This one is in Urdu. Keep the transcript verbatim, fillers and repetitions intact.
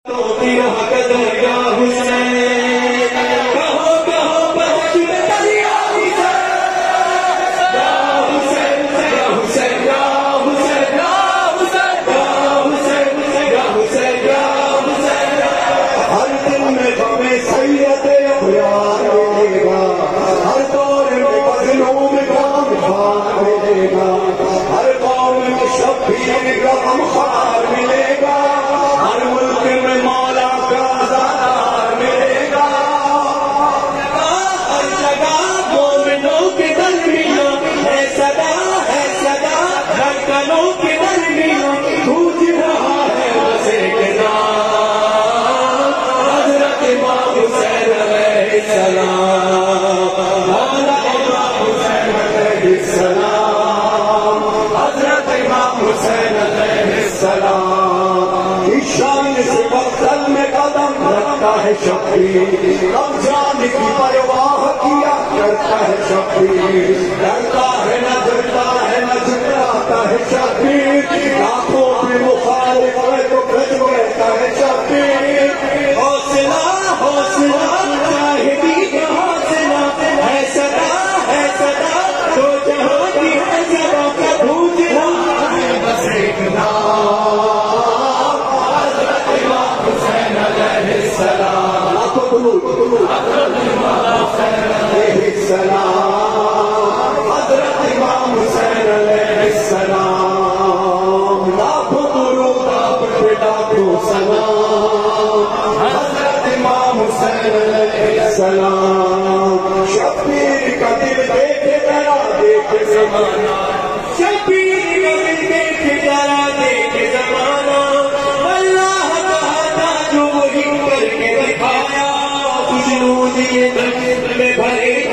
شبیر رمضان کی پرواہ کیا کرتا ہے شبیر ڈرتا ہے نہ ڈرتا ہے نہ جھٹلاتا ہے شبیر آنکھوں میں مخالف ہے تو کھج رہتا ہے شبیر حوصلہ حوصلہ مجاہدی کا حوصلہ ہے صدا ہے صدا تو جہاں کی ہے صدا کا بھوج رہا ہے بس ایک نام حضرت امام حسین علیہ السلام حضرت امام حسین علیہ السلام حضرت امام حسین علیہ السلام لاکھوں درود آپ پہ لاکھوں سلام حضرت امام حسین علیہ السلام شبیر کا دل دیکھے ذرا دیکھے زمانہ شبیر کا دل دیکھے ذرا دیکھے زمانہ اللہ کہتا جو وہی کر کے دکھایا میں بھرے